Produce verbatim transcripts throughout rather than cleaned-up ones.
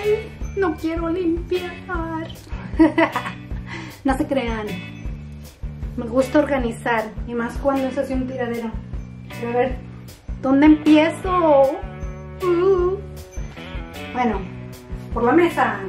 No quiero limpiar. No se crean. Me gusta organizar. Y más cuando es así un tiradero. Pero a ver, ¿dónde empiezo? Uh. Bueno, por la mesa.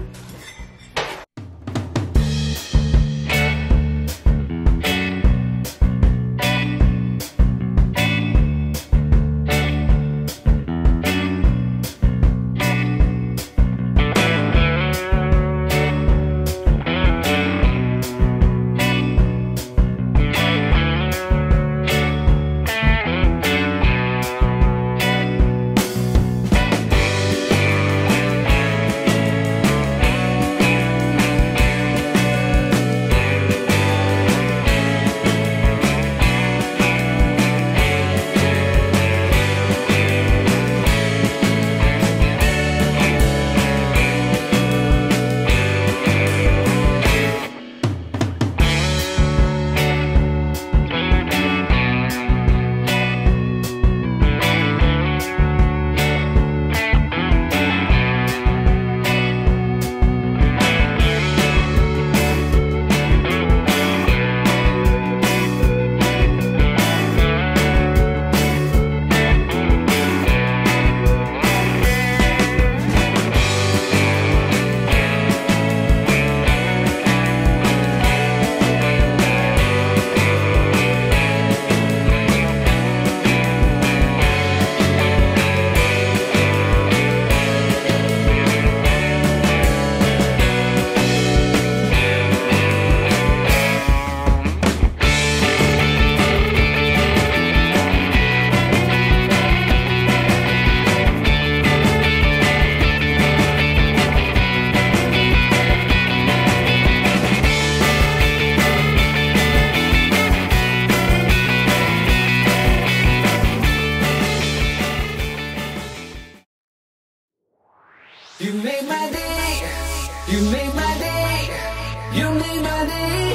You made my day, you made my day, you made my day,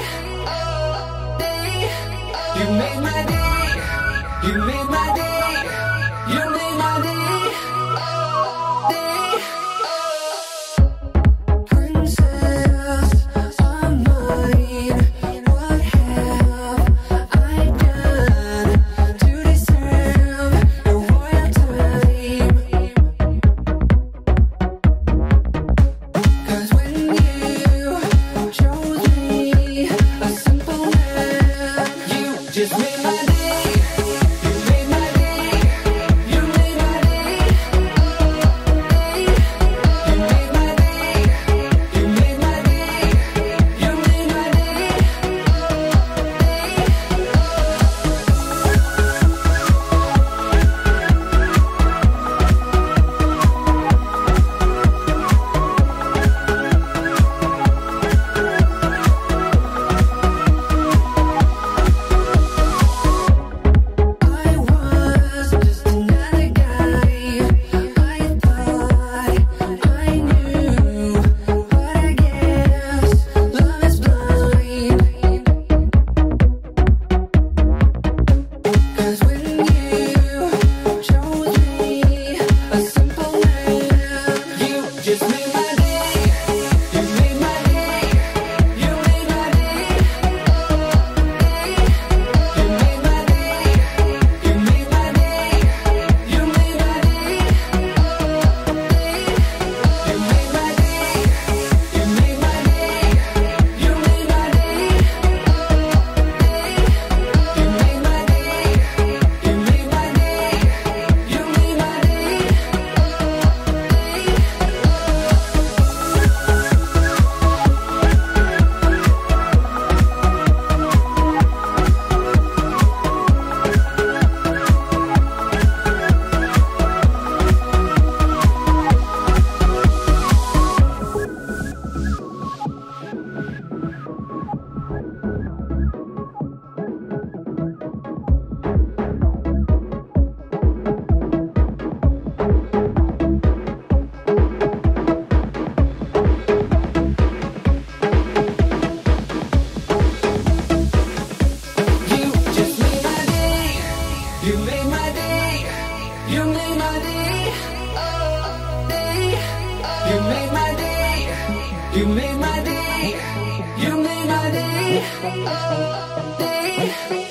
oh, day, oh. You made my day, you made my day, you made my day, oh, day, oh. Princess of mine, what have I done to deserve your royal time? Just made my day, you made my day, You made my day. You made my day. Oh, day.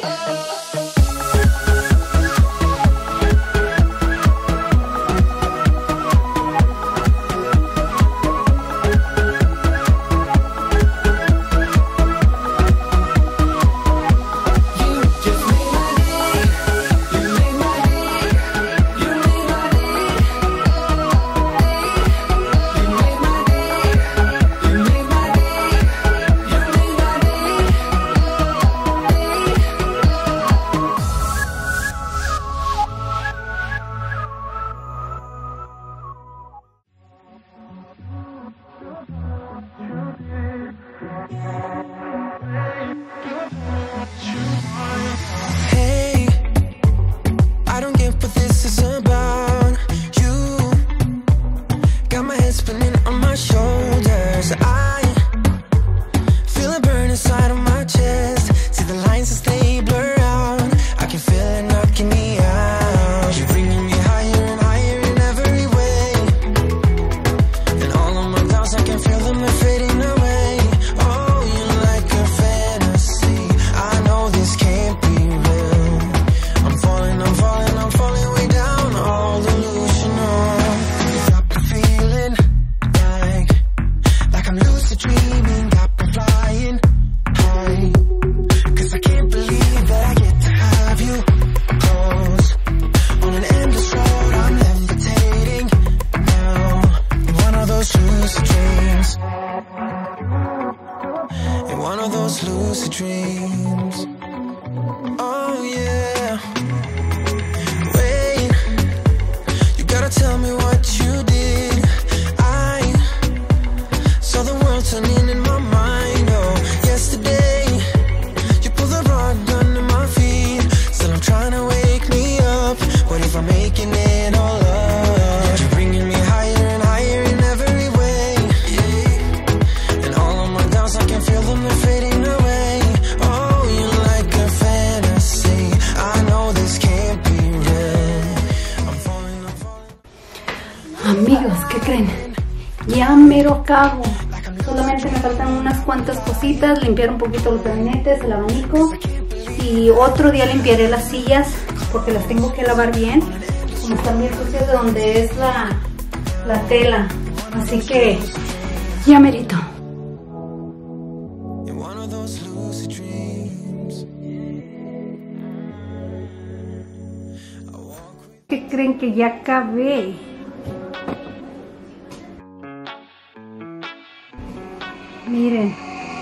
Hey, I don't get what this is about. You got my head spinning on my shoulders. I feel it burn inside of my chest. See the lines as they blur out. I can feel it knocking me out. You're bringing me higher and higher in every way. And all of my doubts, I can feel them, they're fading away. Oh, you're like a fantasy. I know this can't be real. I'm falling, I'm falling, I'm falling way down. All delusional. Got me feeling like, like I'm lucid dreaming. Got me flying high. Cause I can't believe that I get to have you close. On an endless road, I'm levitating now. In one of those lucid dreams. In one of those lucid dreams. Oh yeah. Wait, you gotta tell me what you did. I saw the world turning in my mind. Oh, yesterday you pulled the rug under my feet. Still I'm trying to wake me up. What if I'm making it all up? You're bringing me higher and higher in every way. And all of my doubts, I can feel them, they're fading away. Oh, you're like a fantasy. I know this can't be real. I'm falling, I'm falling. Amigos, ¿qué creen? Ya mero acabo. Solamente me faltan unas cuantas cositas, limpiar un poquito los gabinetes, el abanico. Y otro día limpiaré las sillas porque las tengo que lavar bien. Como están bien sucias de donde es la, la tela. Así que ya merito. In one of those lucid dreams. I walk with ¿Qué creen? Que ya acabé. Miren.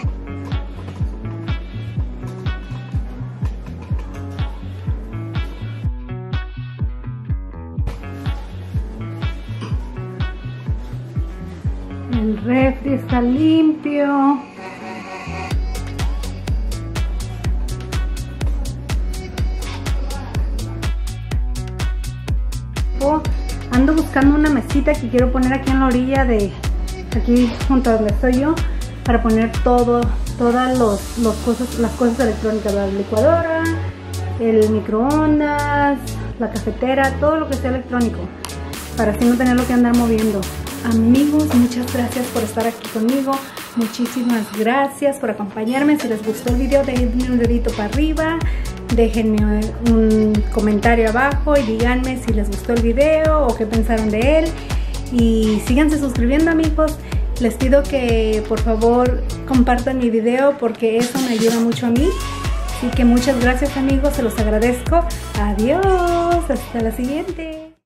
El refri está limpio. Ando buscando una mesita que quiero poner aquí en la orilla de aquí junto a donde estoy yo para poner todo, todas los, los cosas, las cosas electrónicas, la licuadora, el microondas, la cafetera, todo lo que sea electrónico, para así no tenerlo que andar moviendo. Amigos, muchas gracias por estar aquí conmigo. Muchísimas gracias por acompañarme. Si les gustó el video, denme un dedito para arriba. Déjenme un comentario abajo y díganme si les gustó el video o qué pensaron de él. Y síganse suscribiendo, amigos. Les pido que por favor compartan mi video porque eso me ayuda mucho a mí. Así que muchas gracias, amigos. Se los agradezco. Adiós. Hasta la siguiente.